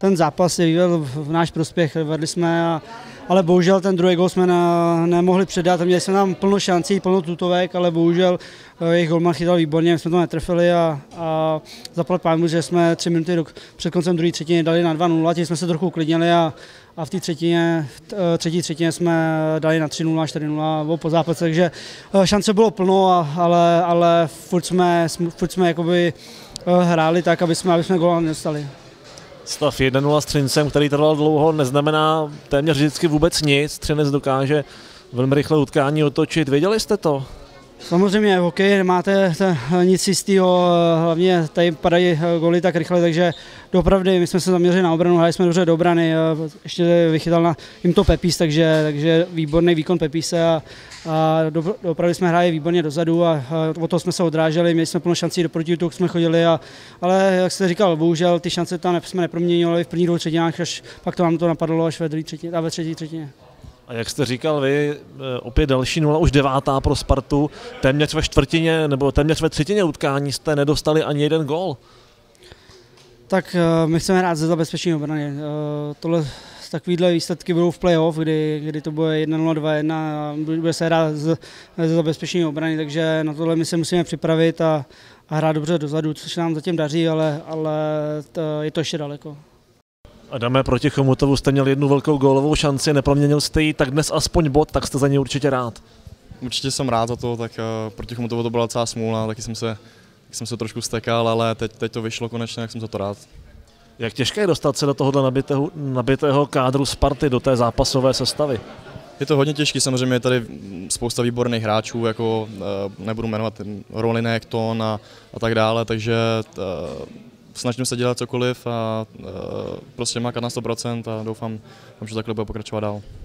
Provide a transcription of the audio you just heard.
ten zápas se vyvedl v náš prospěch, vedli jsme, ale bohužel ten druhý gól jsme nemohli předat. Měli jsme tam plno šancí, plno tutovek, ale bohužel jejich golman chytal výborně, my jsme to netrefili a zaplať pánbůh, že jsme 3 minuty před koncem druhé třetiny dali na 2-0, tím jsme se trochu uklidnili a v té třetí třetině jsme dali na 3-0, 4-0 po zápase, takže šance bylo plno, ale furt jsme jakoby hráli tak, aby jsme góla nedostali. Stav 1-0 s Třincem, který trval dlouho, neznamená téměř vždycky vůbec nic. Třinec dokáže velmi rychle utkání otočit. Věděli jste to? Samozřejmě v hokeji nemáte nic jistého, hlavně tady padají góly tak rychle, takže doopravdy my jsme se zaměřili na obranu, hráli jsme dobře do obrany, ještě vychytal jim to Pepíš, takže výborný výkon Pepíse a doopravdy jsme hráli výborně dozadu a o toho jsme se odráželi, měli jsme plno šancí do protiútoku, jsme chodili, ale jak jste říkal, bohužel ty šance tam jsme neproměnili v první dvou třetinách, až pak to nám to napadlo až ve třetí třetině. A jak jste říkal vy, opět další 0, už 9. pro Spartu, téměř ve čtvrtině nebo téměř ve třetině utkání jste nedostali ani jeden gól. Tak my chceme hrát ze zabezpečení obrany. Takovýhle výsledky budou v play-off, kdy to bude 1-0, 2-1 a bude se hrát ze zabezpečení obrany, takže na tohle my se musíme připravit a hrát dobře dozadu, což nám zatím daří, ale je to ještě daleko. Adame, proti Chomutovu jste měl jednu velkou gólovou šanci, neproměnil jste ji, tak dnes aspoň bod, tak jste za něj určitě rád. Určitě jsem rád za to, tak proti Chomutovu to byla docela smůla, taky jsem se trošku stekal, ale teď to vyšlo konečně, tak jsem za to rád. Jak těžké je dostat se do tohohle nabitého kádru Sparty, do té zápasové sestavy? Je to hodně těžké, samozřejmě je tady spousta výborných hráčů, jako nebudu jmenovat Rolinek, Ton a tak dále, takže snažím se dělat cokoliv a prostě makat na 100% a doufám, že takhle bude pokračovat dál.